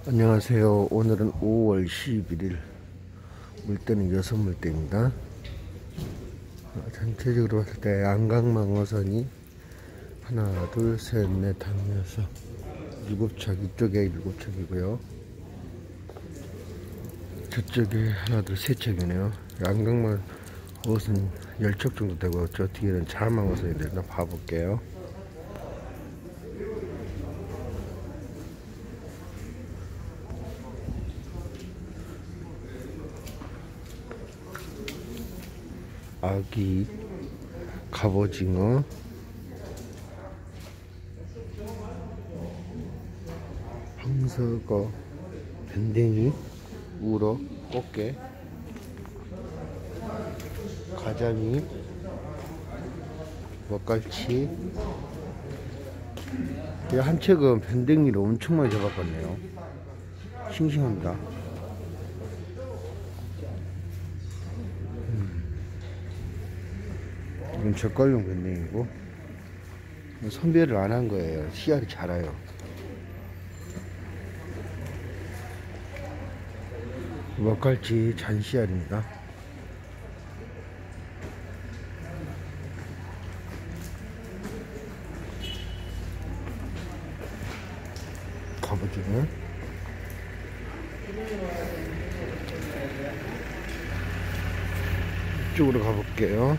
안녕하세요. 오늘은 5월 11일 물때는 6물때입니다. 전체적으로 봤을 때 안강망어선이 하나 둘셋넷 다섯 7척, 이쪽에 7척이고요 저쪽에 하나 둘 세 척이네요. 안강망어선 10척 정도 되고 저 뒤에는 자망어선인데 일단 봐볼게요. 아기 갑오징어, 황석어, 밴댕이, 우럭, 꽃게, 가자미, 먹갈치. 한 척은 밴댕이를 엄청 많이 잡았거든요. 싱싱합니다. 이건 젓갈용 밴댕이고 선별을 안 한 거예요. 씨알이 자라요. 먹갈치 잔씨알입니다. 갑오징어, 이쪽으로 가볼게요.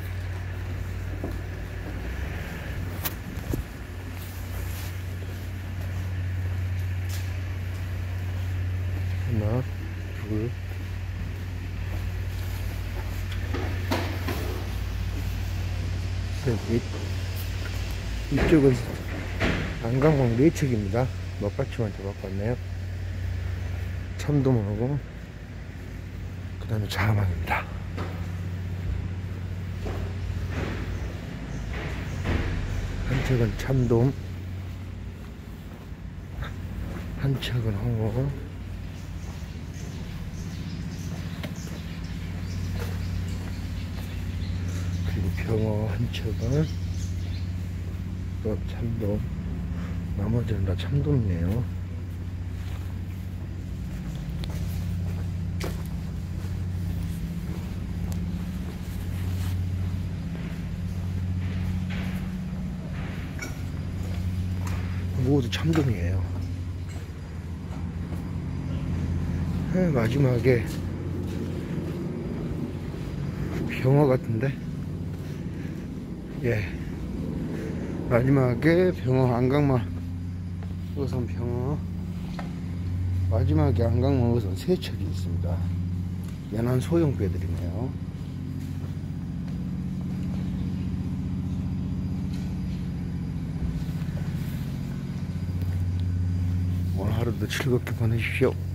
하나, 둘, 셋, 넷. 이쪽은 안강망 4척입니다. 먹갈치만 잡았고 왔네요. 참돔하고 그 다음에 자망입니다. 한 척은 참돔, 한 척은 홍어, 그리고 병어 한 척은 또 참돔. 나머지는 다 참돔이네요. 모두 참돔이에요. 마지막에 병어 같은데, 예, 마지막에 병어, 안강망 어선 병어, 마지막에 안강망 어선 3척이 있습니다. 연안 소형 배들이네요. 오늘 하루도 즐겁게 보내십시오.